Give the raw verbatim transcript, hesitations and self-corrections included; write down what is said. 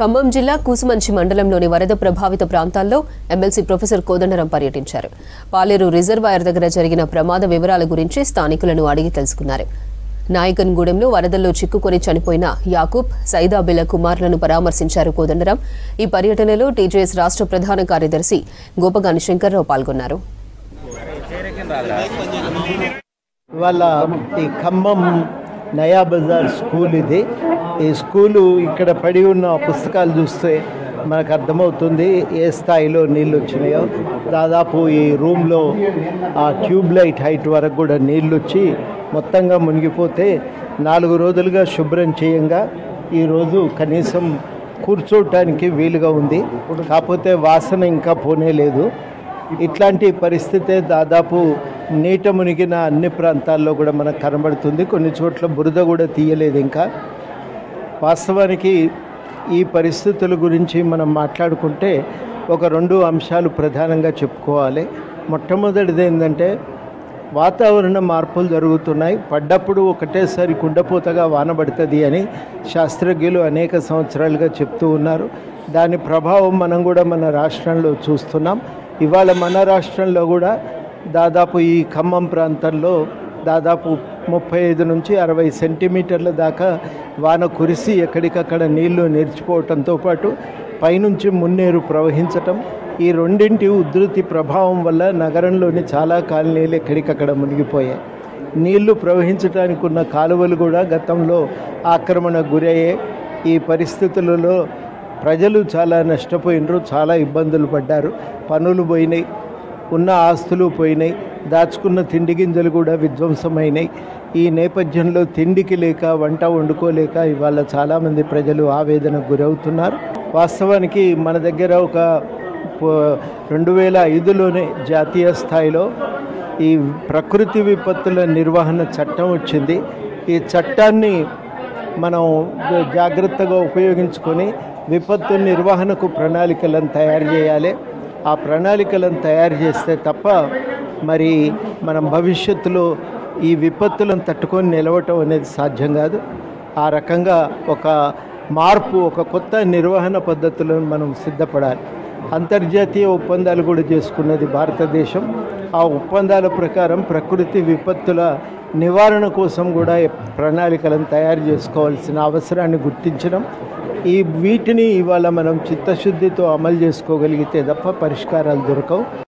ఖమ్మం జిల్లా కూసుమంచి మండలంలోని వరద ప్రభావిత ప్రాంతాల్లో ఎమ్మెల్సీ ప్రొఫెసర్ కోదండరాం పర్యటించారు. పాలేరు రిజర్వాయర్ దగ్గర జరిగిన ప్రమాద వివరాల గురించి స్థానికులను అడిగి తెలుసుకున్నారు. నాయకన్గూడెంలో వరదల్లో చిక్కుకొని చనిపోయిన యాకూబ్, సైదాబిల కుమారులను పరామర్శించారు కోదండరాం. ఈ పర్యటనలో టీజేఎస్ రాష్ట్ర ప్రధాన కార్యదర్శి గోపగాని శంకర్రావు పాల్గొన్నారు. ఇవాళ ఈ ఖమ్మం నయా బజార్ స్కూల్ ఇది. ఈ స్కూలు ఇక్కడ పడి ఉన్న పుస్తకాలు చూస్తే మనకు అర్థమవుతుంది ఏ స్థాయిలో నీళ్ళు వచ్చినాయో. దాదాపు ఈ రూమ్లో ఆ ట్యూబ్ లైట్ హైట్ వరకు కూడా నీళ్ళు వచ్చి మొత్తంగా మునిగిపోతే నాలుగు రోజులుగా శుభ్రం చేయంగా ఈరోజు కనీసం కూర్చోటానికి వీలుగా ఉంది. కాకపోతే వాసన ఇంకా పోనే లేదు. ఇట్లాంటి పరిస్థితే దాదాపు నీట మునిగిన అన్ని ప్రాంతాల్లో కూడా మనకు కనబడుతుంది. కొన్ని చోట్ల బురద కూడా తీయలేదు ఇంకా. వాస్తవానికి ఈ పరిస్థితుల గురించి మనం మాట్లాడుకుంటే ఒక రెండు అంశాలు ప్రధానంగా చెప్పుకోవాలి. మొట్టమొదటిది ఏంటంటే వాతావరణ మార్పులు జరుగుతున్నాయి. పడ్డప్పుడు ఒకటేసారి కుండపోతగా వాన పడుతుంది అని శాస్త్రజ్ఞులు అనేక సంవత్సరాలుగా చెప్తూ ఉన్నారు. దాని ప్రభావం మనం కూడా మన రాష్ట్రంలో చూస్తున్నాం. ఇవాళ మన రాష్ట్రంలో కూడా దాదాపు ఈ ఖమ్మం ప్రాంతంలో దాదాపు ముప్పై ఐదు నుంచి అరవై సెంటీమీటర్ల దాకా వాన కురిసి ఎక్కడికక్కడ నీళ్లు నిలిచిపోవటంతో పాటు పైనుంచి మున్నేరు ప్రవహించటం, ఈ రెండింటి ఉధృతి ప్రభావం వల్ల నగరంలోని చాలా కాలనీలు ఎక్కడికక్కడ మునిగిపోయాయి. నీళ్లు ప్రవహించడానికి ఉన్న కాలువలు కూడా గతంలో ఆక్రమణకు గురయ్యాయి. ఈ పరిస్థితులలో ప్రజలు చాలా నష్టపోయినరు, చాలా ఇబ్బందులు పడ్డారు. పనులు పోయినాయి, ఉన్న ఆస్తులు పోయినాయి, దాచుకున్న తిండి గింజలు కూడా విధ్వంసమైనాయి. ఈ నేపథ్యంలో తిండికి లేక వంట వండుకోలేక ఇవాళ చాలామంది ప్రజలు ఆవేదనకు గురవుతున్నారు. వాస్తవానికి మన దగ్గర ఒక రెండు వేల ఐదులోనే జాతీయ స్థాయిలో ఈ ప్రకృతి విపత్తుల నిర్వహణ చట్టం వచ్చింది. ఈ చట్టాన్ని మనం జాగ్రత్తగా ఉపయోగించుకొని విపత్తు నిర్వహణకు ప్రణాళికలను తయారు చేయాలి. ఆ ప్రణాళికలను తయారు చేస్తే తప్ప మరి మనం భవిష్యత్తులో ఈ విపత్తులను తట్టుకొని నిలవటం అనేది సాధ్యం కాదు. ఆ రకంగా ఒక మార్పు, ఒక కొత్త నిర్వహణ పద్ధతులను మనం సిద్ధపడాలి. అంతర్జాతీయ ఒప్పందాలు కూడా చేసుకున్నది భారతదేశం. ఆ ఒప్పందాల ప్రకారం ప్రకృతి విపత్తుల నివారణ కోసం కూడా ప్రణాళికలను తయారు చేసుకోవాల్సిన అవసరాన్ని గుర్తించడం, ఈ వీటిని ఇవాళ మనం చిత్తశుద్ధితో అమలు చేసుకోగలిగితే తప్ప పరిష్కారాలు దొరకవు.